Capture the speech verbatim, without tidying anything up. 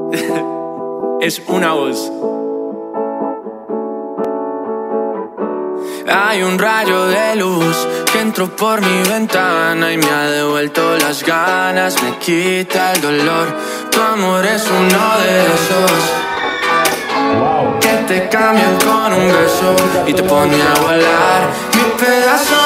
Es una voz. Hay un rayo de luz que entró por mi ventana y me ha devuelto las ganas, me quita el dolor. Tu amor es uno de esos que te cambian con un beso y te pone a volar. Mi pedazo